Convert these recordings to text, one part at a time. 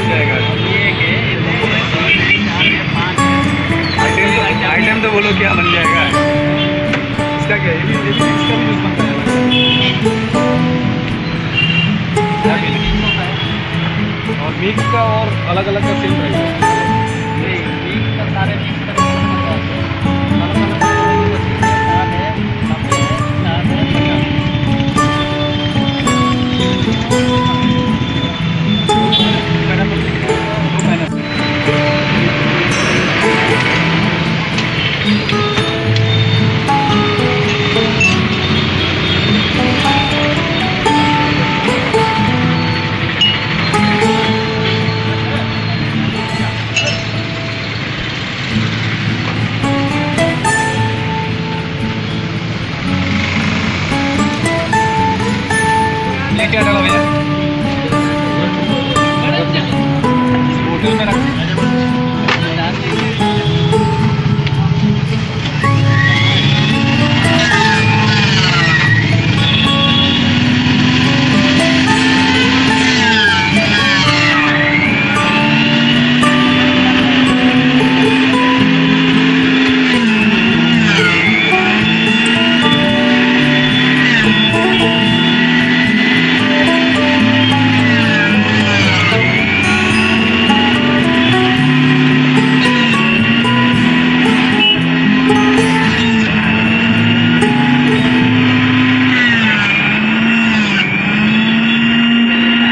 बन जाएगा। आइटम तो बोलो क्या बन जाएगा। इसका क्या है, इसका भी जूस बनता है। और मिक्स का और अलग अलग का सेम रहेगा। मिक्स का सारे मिक्स का क्या डाला भैया? बोतल में रख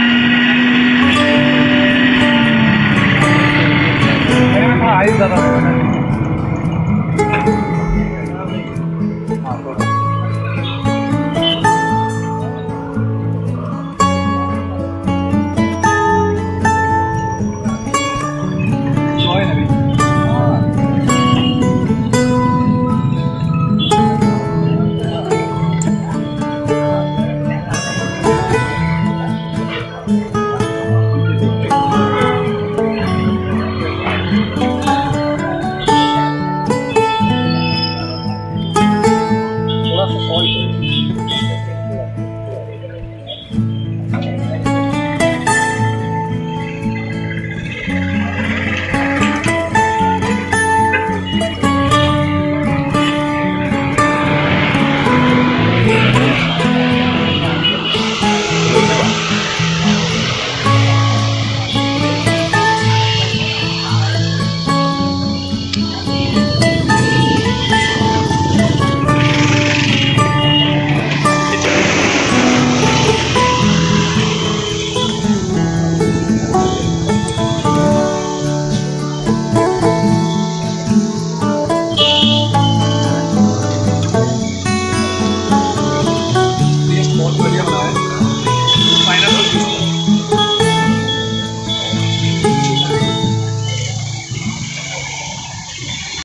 ज़्यादा